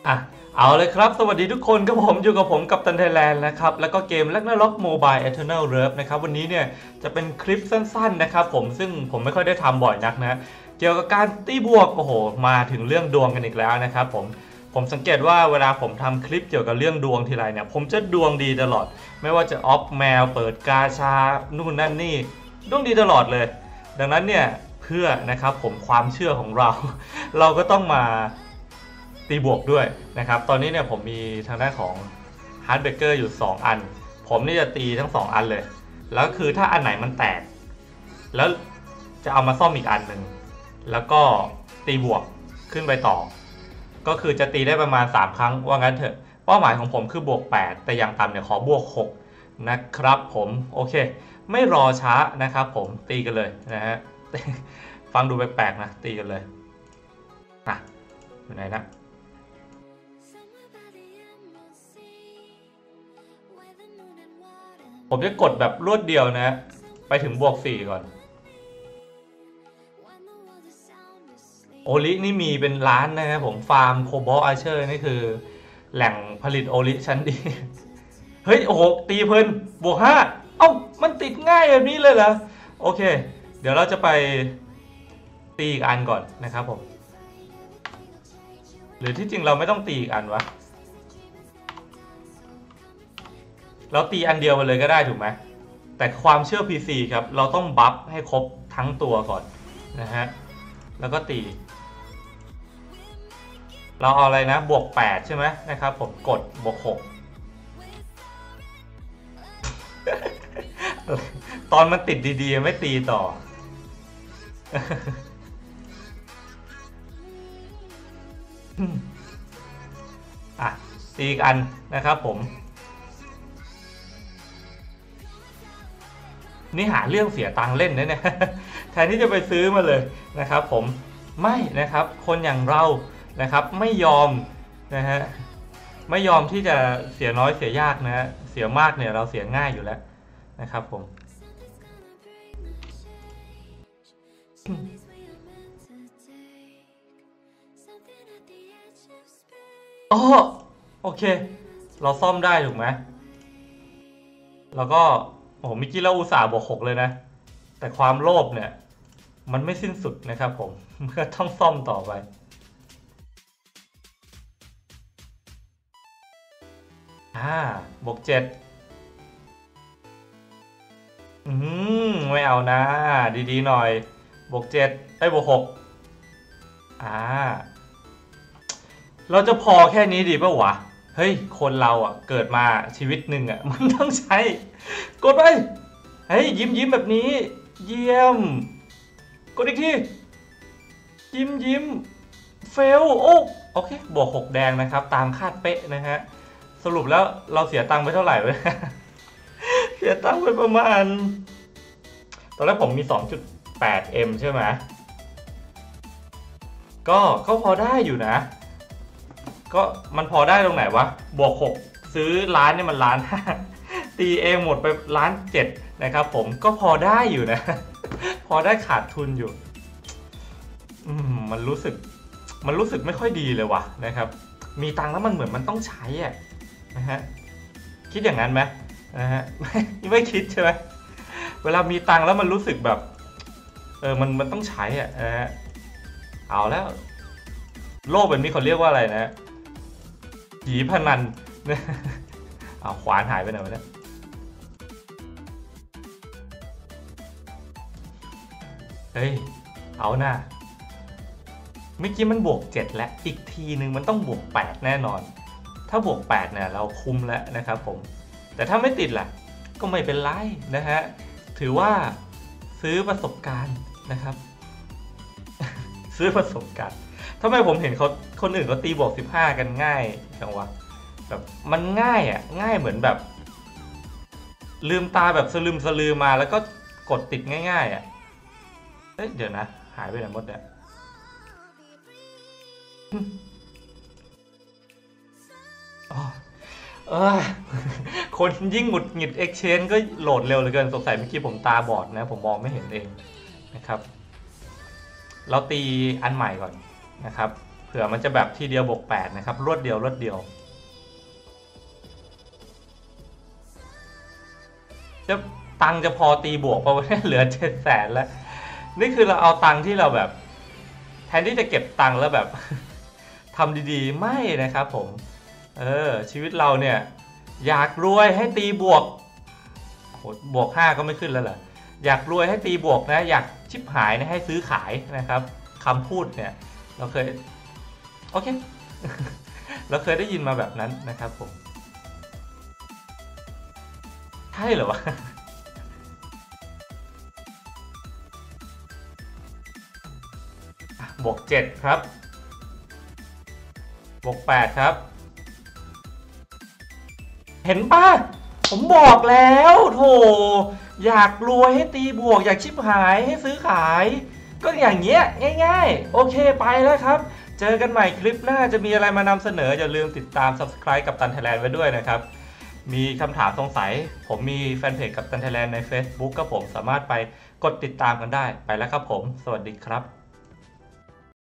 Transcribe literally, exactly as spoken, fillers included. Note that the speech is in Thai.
อ่ะเอาเลยครับสวัสดีทุกคนครับผมอยู่กับผมกัปตันไทยแลนด์นะครับแล้วก็เกม Ragnarok Mobile Eternal Rev นะครับวันนี้เนี่ยจะเป็นคลิปสั้นๆนะครับผมซึ่งผมไม่ค่อยได้ทำบ่อยนักนะเกี่ยวกับการตีบวกโอ้โหมาถึงเรื่องดวงกันอีกแล้วนะครับผมผมสังเกตว่าเวลาผมทำคลิปเกี่ยวกับเรื่องดวงทีไรเนี่ยผมจะดวงดีตลอดไม่ว่าจะออฟแมวเปิดกาชานู่นนั่นนี่ดวงดีตลอดเลยดังนั้นเนี่ยเพื่อนะครับผมความเชื่อของเราเราก็ต้องมาตีบวกด้วยนะครับตอนนี้เนี่ยผมมีทางด้านของฮาร์ดเบเกอร์อยู่สองอันผมนี่จะตีทั้งสองอันเลยแล้วคือถ้าอันไหนมันแตกแล้วจะเอามาซ่อมอีกอันหนึ่งแล้วก็ตีบวกขึ้นไปต่อก็คือจะตีได้ประมาณสามครั้งว่างั้นเถอะเป้าหมายของผมคือบวกแปดแต่อย่างต่ำเนี่ยขอบวกหกนะครับผมโอเคไม่รอช้านะครับผมตีกันเลยนะฮะฟังดูแปลกๆนะตีกันเลยอ่ะอยู่ไหนนะผมจะกดแบบรวดเดียวนะไปถึงบวกสี่ก่อนโอลินี่มีเป็นล้านนะครับผมฟาร์มโคบอลอาเชอร์นี่คือแหล่งผลิตโอลิชั้นดีเฮ้ยโอ้โหตีเพลินบวกห้าเอ้ามันติดง่ายแบบนี้เลยเหรอโอเคเดี๋ยวเราจะไปตีอีกอันก่อนนะครับผมหรือที่จริงเราไม่ต้องตีอีกอันวะเราตีอันเดียวไปเลยก็ได้ถูกไหมแต่ความเชื่อ พี ซี ครับเราต้องบัฟให้ครบทั้งตัวก่อนนะฮะแล้วก็ตีเราเอาอะไรนะบวกแปดใช่ไหมนะครับผมกดบวกหกตอนมันติดดีๆไม่ตีต่ออ่ะตีอีกอันนะครับผมนี่หาเรื่องเสียตังค์เล่นนะเนี่ยแทนที่จะไปซื้อมาเลยนะครับผมไม่นะครับคนอย่างเรานะครับไม่ยอมนะฮะไม่ยอมที่จะเสียน้อยเสียยากนะฮะเสียมากเนี่ยเราเสียง่ายอยู่แล้วนะครับผมอ๋อโอเคเราซ่อมได้ถูกไหมแล้วก็โอ้โหมิกี้เราอุตส่าห์บวกหกเลยนะแต่ความโลภเนี่ยมันไม่สิ้นสุดนะครับผมก็ต้องซ่อมต่อไปอ่าบวกเจ็ดอืมไม่เอานะดีๆหน่อยบวกเจ็ดไอ้บวกหกอ่าเราจะพอแค่นี้ดีป่ะวะเฮ้ยคนเราอ่ะเกิดมาชีวิตหนึ่งอ่ะมันต้องใช้กดไปเฮ้ยยิ้มยิ้มแบบนี้เยี่ยมกดอีกทียิ้มยิ้มเฟลโอ้โอเคบวกหกแดงนะครับตามคาดเป๊ะนะฮะสรุปแล้วเราเสียตังค์ไปเท่าไหร่เว้ยเสียตังค์ไปประมาณตอนแรกผมมี สองจุดแปดเอ็ม ใช่ไหมก็ก็พอได้อยู่นะก็มันพอได้ตรงไหนวะบวกหกซื้อร้านเนี่ยมันล้านห้าตีเองหมดไปล้านเจ็ดนะครับผมก็พอได้อยู่นะพอได้ขาดทุนอยู่อืมมันรู้สึกมันรู้สึกไม่ค่อยดีเลยวะนะครับมีตังค์แล้วมันเหมือนมันต้องใช้อ่ะนะฮะคิดอย่างนั้นไหมนะฮะไม่ไม่คิดใช่ไหมเวลามีตังค์แล้วมันรู้สึกแบบเออมันมันต้องใช้อ่ะนะฮะเอาแล้วโลกแบบนี้เขาเรียกว่าอะไรนะผีพนันเอาขวานหายไปไหนวะเนี่ยเฮ้ยเอาหน้าเมื่อกี้มันบวกเจ็ดแล้วอีกทีนึงมันต้องบวกแปดแน่นอนถ้าบวกแปดเนี่ยเราคุ้มแล้วนะครับผมแต่ถ้าไม่ติดล่ะก็ไม่เป็นไรนะฮะถือว่าซื้อประสบการณ์นะครับซื้อประสบการณ์ทำไมผมเห็นเขาคนอื่นเขาตีบวกสิบห้ากันง่ายจังวะแบบมันง่ายอ่ะง่ายเหมือนแบบลืมตาแบบสลืมสลือมาแล้วก็กดติดง่ายๆอ่ะเอ๊ะเดี๋ยวนะหายไปไหนหมดเนี่ยอ๋อเออคนยิ่งหงุดหงิด Exchange ก็โหลดเร็วเหลือเกินสงสัยเมื่อกี้ผมตาบอดนะผมมองไม่เห็นเองนะครับเราตีอันใหม่ก่อนนะครับเผื่อมันจะแบบทีเดียวบวกแปดนะครับรวดเดียวรวดเดียวจะตังค์จะพอตีบวกเพราะว่าเหลือเจ็ดแสนแล้วนี่คือเราเอาตังค์ที่เราแบบแทนที่จะเก็บตังค์แล้วแบบ ทำดีๆไม่นะครับผมเออชีวิตเราเนี่ยอยากรวยให้ตีบวกโหบวกห้าก็ไม่ขึ้นแล้วเหรออยากรวยให้ตีบวกนะอยากชิบหายนะให้ซื้อขายนะครับคำพูดเนี่ยเราเคยโอเค เราเคยได้ยินมาแบบนั้นนะครับผมใช่เหรอวะ บวกเจ็ดครับบวกแปดครับเห็นป่ะผมบอกแล้วโถอยากรวยให้ตีบวกอยากชิบหายให้ซื้อขายก็อย่างเงี้ยง่ายๆโอเคไปแล้วครับเจอกันใหม่คลิปหน้าจะมีอะไรมานำเสนออย่าลืมติดตาม ซับสไครบ์ กัปตันไทยแลนด์ไว้ด้วยนะครับมีคำถามสงสัยผมมีแฟนเพจกัปตันไทยแลนด์ใน เฟซบุ๊ก ก็ผมสามารถไปกดติดตามกันได้ไปแล้วครับผมสวัสดีครับ